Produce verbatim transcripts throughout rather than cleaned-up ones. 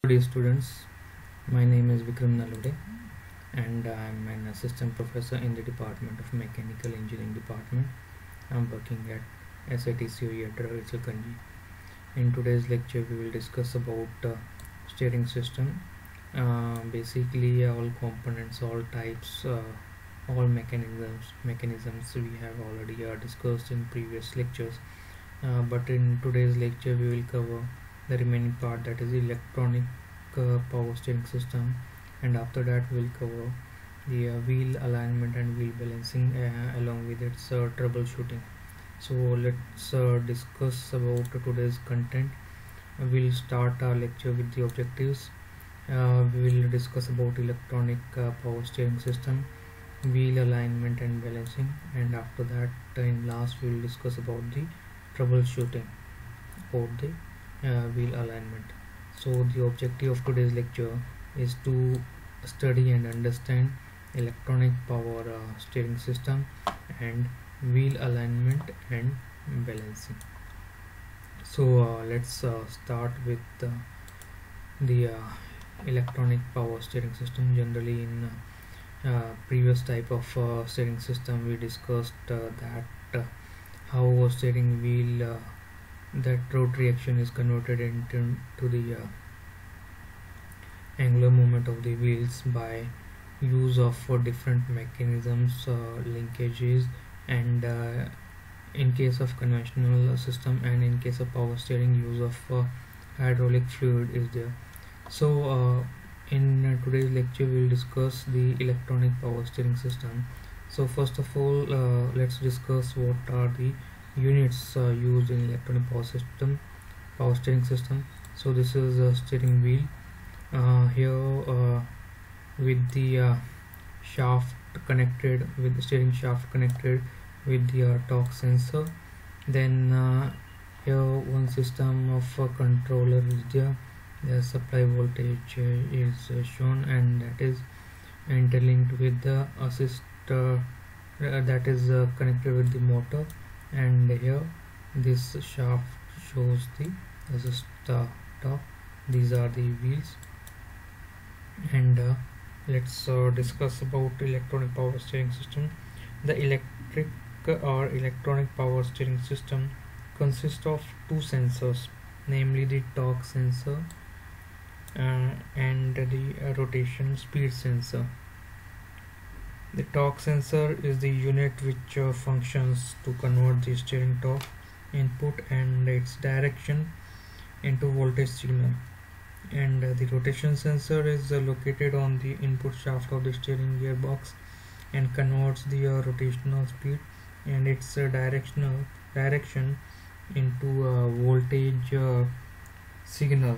Good day students, my name is Vikram Nalode and I am an assistant professor in the Department of Mechanical Engineering Department. I am working at S I T C O E at Rawalpindi. In today's lecture we will discuss about uh, steering system. Uh, basically all components, all types, uh, all mechanisms mechanisms we have already uh, discussed in previous lectures. Uh, but in today's lecture we will cover the remaining part, that is electronic uh, power steering system, and after that we will cover the uh, wheel alignment and wheel balancing uh, along with its uh, troubleshooting. So let's uh, discuss about today's content. We'll start our lecture with the objectives. Uh, we will discuss about electronic uh, power steering system, wheel alignment and balancing, and after that uh, in last we will discuss about the troubleshooting about the uh, wheel alignment. So the objective of today's lecture is to study and understand electronic power uh, steering system and wheel alignment and balancing. So uh, let's uh, start with uh, the uh, electronic power steering system. Generally in uh, uh, previous type of uh, steering system we discussed uh, that uh, how a steering wheel uh, that rotary action is converted into to the uh, angular movement of the wheels by use of uh, different mechanisms, uh, linkages, and uh, in case of conventional system and in case of power steering, use of uh, hydraulic fluid is there. So uh, in uh, today's lecture we will discuss the electronic power steering system. So first of all uh, let's discuss what are the units uh, used in electronic power system power steering system. So this is a steering wheel uh, here uh, with the uh, shaft connected with the steering shaft connected with the uh, torque sensor. Then uh, here one system of a controller is there. The supply voltage uh, is uh, shown, and that is interlinked with the assist uh, uh, that is uh, connected with the motor. And here this shaft shows the assist uh, torque. These are the wheels. And uh, let's uh, discuss about electronic power steering system. The electric or electronic power steering system consists of two sensors, namely the torque sensor uh, and the uh, rotation speed sensor. The torque sensor is the unit which uh, functions to convert the steering torque input and its direction into voltage signal, and uh, the rotation sensor is uh, located on the input shaft of the steering gearbox and converts the uh, rotational speed and its uh, directional direction into a voltage uh, signal.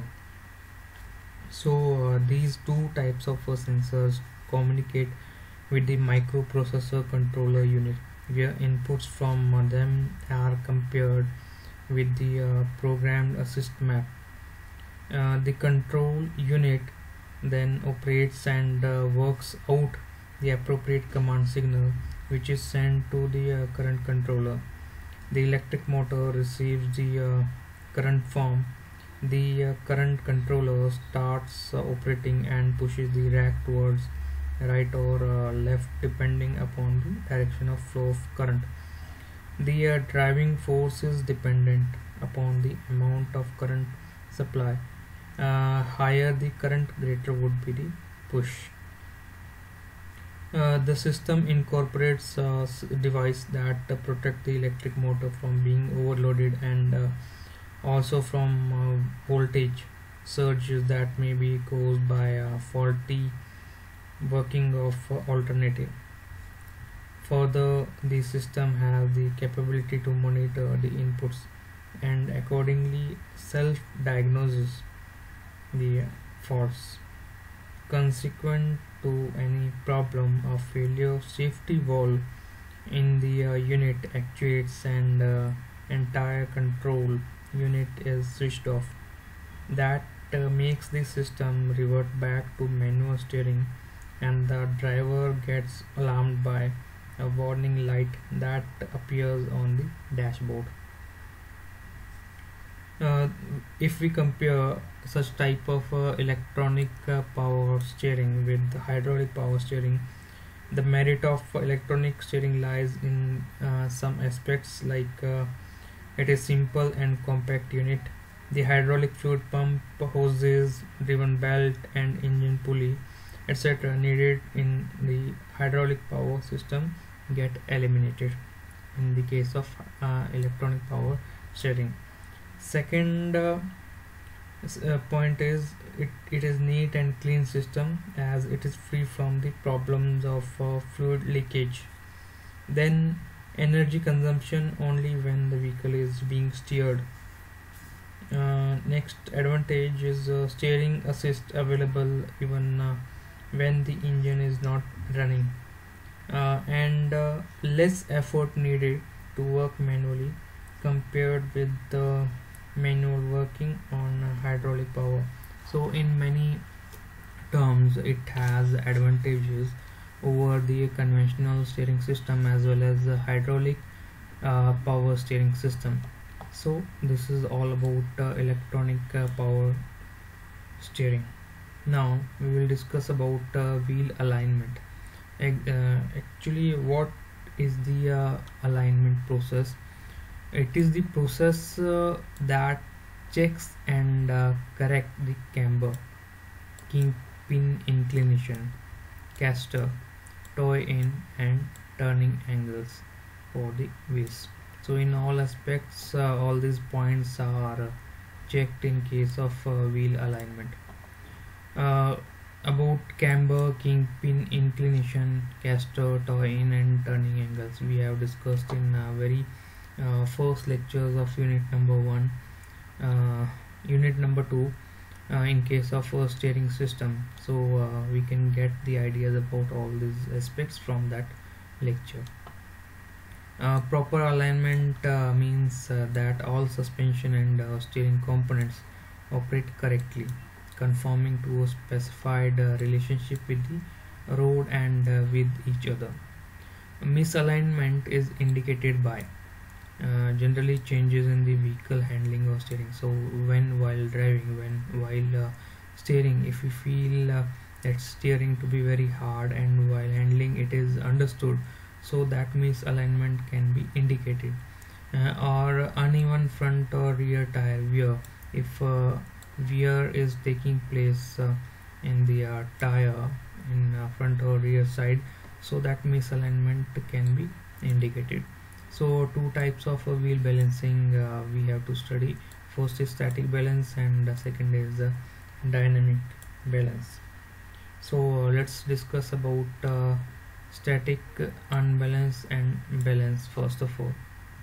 So uh, these two types of uh, sensors communicate with the microprocessor controller unit, where inputs from uh, them are compared with the uh, programmed assist map. Uh, the control unit then operates and uh, works out the appropriate command signal, which is sent to the uh, current controller. The electric motor receives the uh, current form. The uh, current controller starts uh, operating and pushes the rack towards right or uh, left depending upon the direction of flow of current. The uh, driving force is dependent upon the amount of current supply. Uh, higher the current, greater would be the push. Uh, the system incorporates a uh, device that uh, protect the electric motor from being overloaded and uh, also from uh, voltage surges that may be caused by a faulty working of uh, alternative. Further, the system has the capability to monitor the inputs and accordingly self-diagnoses the faults. Consequent to any problem, a failure safety valve in the uh, unit actuates and uh, entire control unit is switched off. That uh, makes the system revert back to manual steering, and the driver gets alarmed by a warning light that appears on the dashboard. uh, if we compare such type of uh, electronic uh, power steering with hydraulic power steering, the merit of electronic steering lies in uh, some aspects like uh, it is simple and compact unit. The hydraulic fluid pump, hoses, driven belt and engine pulley, et cetera needed in the hydraulic power system get eliminated in the case of uh, electronic power steering. Second uh, uh, point is it, it is neat and clean system as it is free from the problems of uh, fluid leakage. Then energy consumption only when the vehicle is being steered. Uh, next advantage is uh, steering assist available even uh, when the engine is not running, uh, and uh, less effort needed to work manually compared with the manual working on uh, hydraulic power. So in many terms it has advantages over the conventional steering system as well as the hydraulic uh, power steering system. So this is all about uh, electronic uh, power steering. Now we will discuss about uh, wheel alignment. Ac- uh, actually, what is the uh, alignment process? It is the process uh, that checks and uh, correct the camber, kingpin inclination, caster, toe in and turning angles for the wheels. So in all aspects uh, all these points are uh, checked in case of uh, wheel alignment. uh, about camber, kingpin inclination, caster, toe in and turning angles we have discussed in uh, very uh, first lectures of unit number one. uh, unit number two, uh, in case of a steering system, so uh, we can get the ideas about all these aspects from that lecture. Uh, proper alignment uh, means uh, that all suspension and uh, steering components operate correctly, conforming to a specified uh, relationship with the road and uh, with each other. Misalignment is indicated by uh, generally changes in the vehicle handling or steering. So when while driving, when while uh, steering, if you feel uh, that steering to be very hard and while handling it is understood, so that misalignment can be indicated. Uh, or uneven front or rear tire wear, if uh, wear is taking place uh, in the uh, tire in uh, front or rear side, so that misalignment can be indicated. So two types of uh, wheel balancing uh, we have to study. First is static balance and the second is uh, dynamic balance. So uh, let's discuss about uh, static unbalance and balance first of all.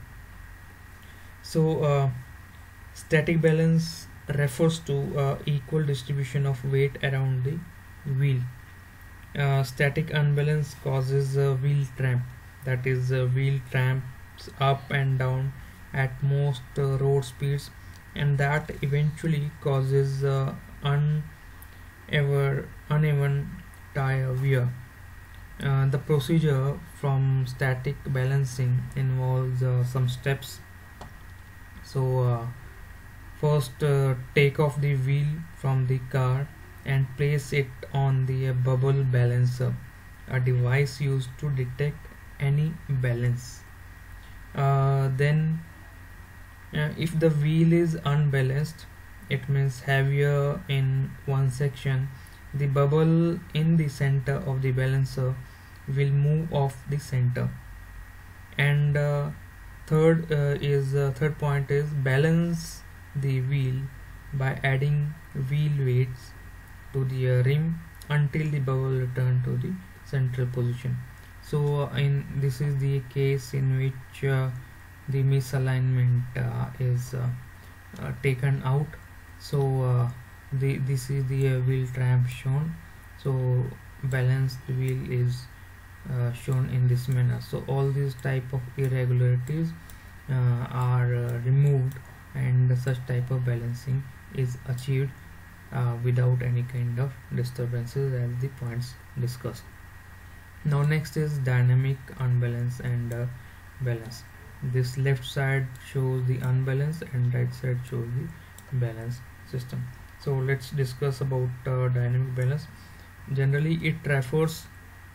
So uh, static balance refers to uh, equal distribution of weight around the wheel. Uh, static unbalance causes uh, wheel tramp, that is uh, wheel tramps up and down at most uh, road speeds, and that eventually causes uh, unever, uneven tire wear. Uh, the procedure from static balancing involves uh, some steps. So uh, first uh, take off the wheel from the car and place it on the uh, bubble balancer, a device used to detect any balance. Uh, then uh, if the wheel is unbalanced, it means heavier in one section, the bubble in the center of the balancer will move off the center. And uh, third uh, is uh, third point is balance the wheel by adding wheel weights to the uh, rim until the bubble return to the central position. So uh, in this is the case in which uh, the misalignment uh, is uh, uh, taken out. So uh, the this is the uh, wheel tramp shown. So balanced wheel is uh, shown in this manner. So all these type of irregularities uh, are uh, removed and such type of balancing is achieved uh, without any kind of disturbances as the points discussed. Now next is dynamic unbalance and uh, balance. This left side shows the unbalanced and right side shows the balanced system. So let's discuss about uh, dynamic balance. Generally it refers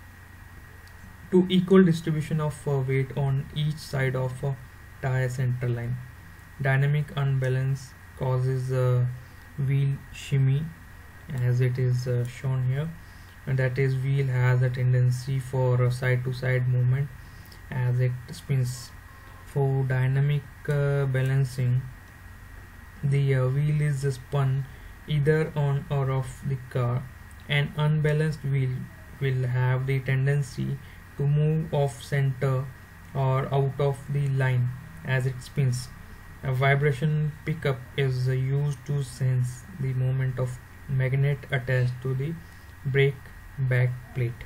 to equal distribution of uh, weight on each side of a tire center line. Dynamic unbalance causes uh, wheel shimmy, as it is uh, shown here, and that is wheel has a tendency for uh, side to side movement as it spins. For dynamic uh, balancing, the uh, wheel is spun either on or off the car. An unbalanced wheel will have the tendency to move off center or out of the line as it spins. A vibration pickup is uh, used to sense the movement of magnet attached to the brake back plate.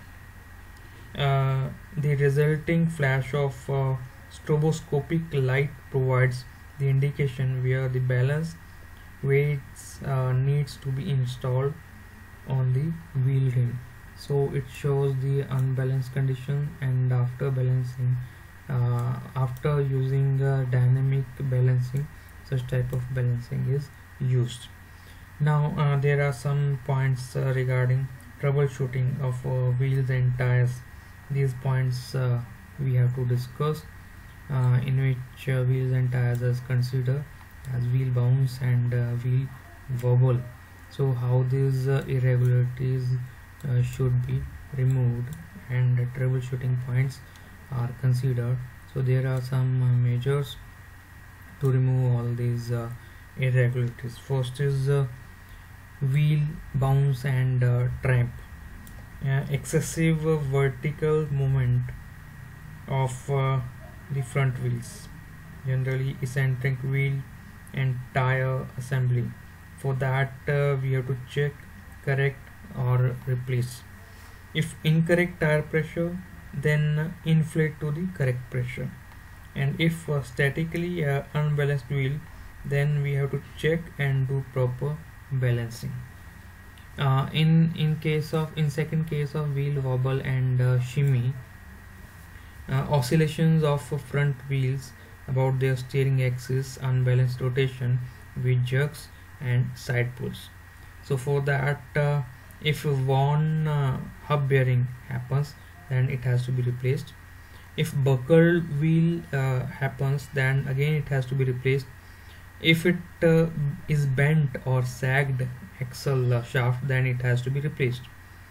Uh, the resulting flash of uh, stroboscopic light provides the indication where the balance weights uh, needs to be installed on the wheel rim. So it shows the unbalanced condition, and after balancing, uh, after using uh, dynamic balancing, such type of balancing is used. Now uh, there are some points uh, regarding troubleshooting of uh, wheels and tires. These points uh, we have to discuss, uh, in which uh, wheels and tires is considered as wheel bounce and uh, wheel wobble. So how these uh, irregularities uh, should be removed and the troubleshooting points are considered. So there are some uh, measures to remove all these uh, irregularities. First is uh, wheel bounce and uh, tramp. Uh, excessive uh, vertical movement of uh, the front wheels, generally eccentric wheel and tire assembly. For that uh, we have to check, correct or replace. If incorrect tire pressure, then inflate to the correct pressure. And if uh, statically uh, unbalanced wheel, then we have to check and do proper balancing. Uh, in in case of in second case of wheel wobble and uh, shimmy, uh, oscillations of uh, front wheels about their steering axis, unbalanced rotation with jerks and side pulls. So for that, uh, if worn uh, hub bearing happens, then it has to be replaced. If buckled wheel uh, happens, then again it has to be replaced. If it uh, is bent or sagged axle uh, shaft, then it has to be replaced.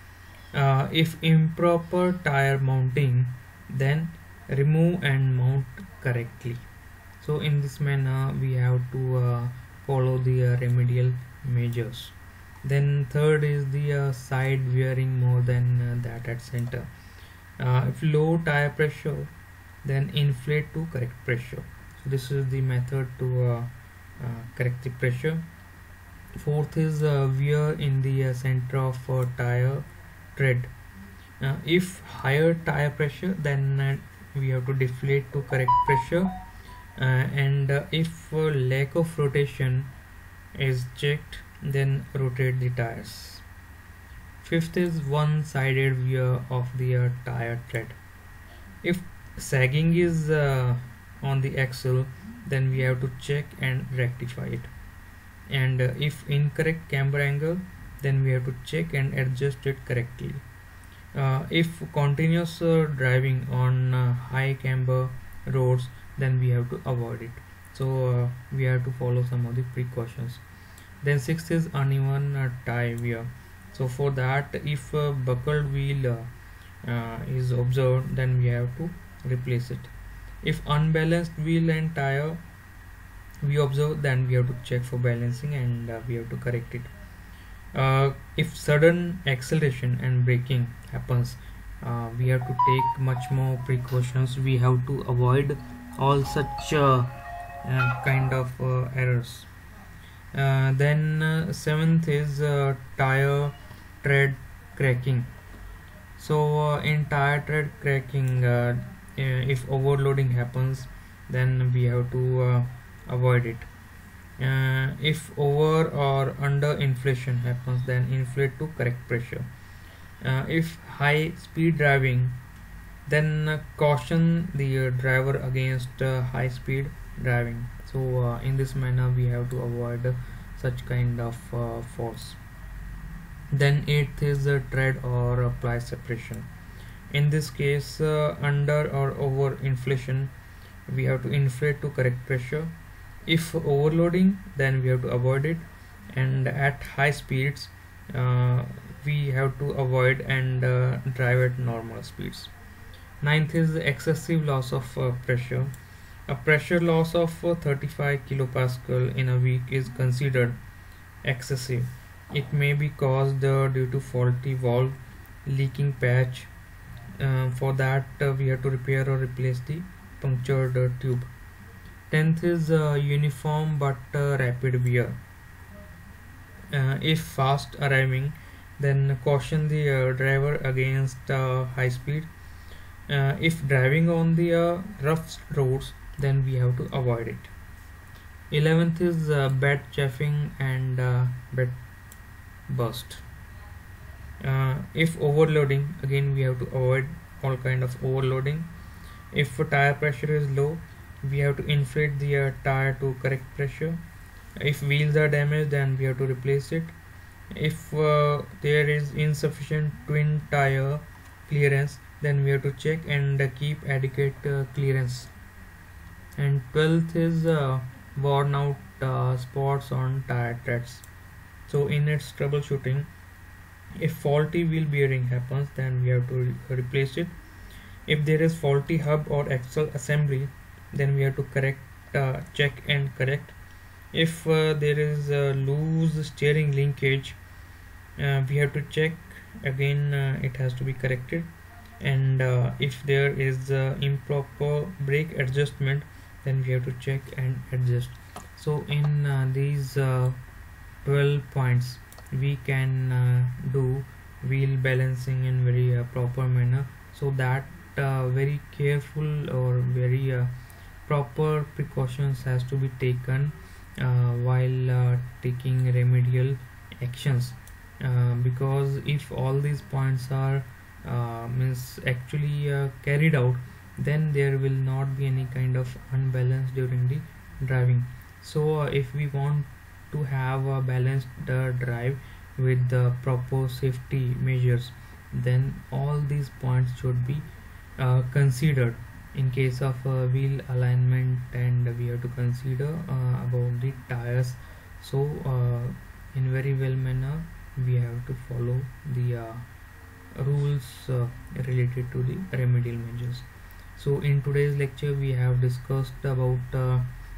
Uh, if improper tire mounting, then remove and mount correctly. So in this manner we have to uh, follow the uh, remedial measures. Then third is the uh, side wearing more than uh, that at center. Uh, if low tire pressure, then inflate to correct pressure. So this is the method to uh, uh, correct the pressure. Fourth is uh, wear in the uh, center of uh, tire tread. Uh, if higher tire pressure, then uh, we have to deflate to correct pressure. Uh, and uh, if uh, lack of rotation is checked, then rotate the tires. Fifth is one-sided wear of the uh, tire tread. If sagging is uh, on the axle, then we have to check and rectify it. And uh, if incorrect camber angle, then we have to check and adjust it correctly. Uh, if continuous uh, driving on uh, high camber roads, then we have to avoid it. So uh, we have to follow some of the precautions. Then sixth is uneven uh, tie wear. So for that, if a buckled wheel uh, uh, is observed, then we have to replace it. If unbalanced wheel and tire we observe, then we have to check for balancing and uh, we have to correct it. Uh, if sudden acceleration and braking happens, uh, we have to take much more precautions. We have to avoid all such uh, uh, kind of uh, errors. Uh, then uh, seventh is uh, tire tread cracking. So uh, in tire tread cracking, uh, if overloading happens, then we have to uh, avoid it. Uh, if over or under inflation happens, then inflate to correct pressure. Uh, if high speed driving Then uh, caution the uh, driver against uh, high speed driving. So uh, in this manner we have to avoid uh, such kind of uh, force. Then eighth is uh, tread or uh, ply separation. In this case, uh, under or over inflation, we have to inflate to correct pressure. If overloading, then we have to avoid it, and at high speeds uh, we have to avoid and uh, drive at normal speeds. Ninth is the excessive loss of uh, pressure. A pressure loss of uh, thirty-five kilopascal in a week is considered excessive. It may be caused uh, due to faulty valve, leaking patch. Uh, for that uh, we have to repair or replace the punctured uh, tube. Tenth is uh, uniform but uh, rapid wear. Uh, if fast arriving, then caution the uh, driver against uh, high speed. Uh, if driving on the uh, rough roads, then we have to avoid it. eleventh is uh, bed chafing and uh, bed burst. Uh, if overloading, again we have to avoid all kind of overloading. If tire pressure is low, we have to inflate the uh, tire to correct pressure. If wheels are damaged, then we have to replace it. If uh, there is insufficient twin tire clearance, then we have to check and uh, keep adequate uh, clearance. And twelfth is uh, worn out uh, spots on tire treads. So in its troubleshooting, if faulty wheel bearing happens, then we have to re replace it. If there is faulty hub or axle assembly, then we have to correct, uh, check and correct. If uh, there is a loose steering linkage, uh, we have to check again, uh, it has to be corrected. And uh, if there is uh, improper brake adjustment, then we have to check and adjust. So in uh, these uh, twelve points, we can uh, do wheel balancing in very uh, proper manner, so that uh, very careful or very uh, proper precautions has to be taken uh, while uh, taking remedial actions, uh, because if all these points are uh, means actually uh, carried out, then there will not be any kind of unbalance during the driving. So uh, if we want to have a balanced uh, drive with the proper safety measures, then all these points should be uh, considered in case of uh, wheel alignment, and we have to consider uh, about the tires. So uh, in very well manner we have to follow the uh, rules uh, related to the remedial measures. So in today's lecture we have discussed about uh,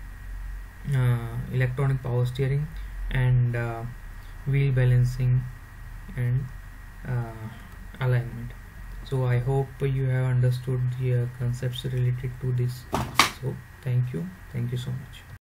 uh, electronic power steering and uh, wheel balancing and uh, alignment. So I hope you have understood the uh, concepts related to this. So thank you thank you so much.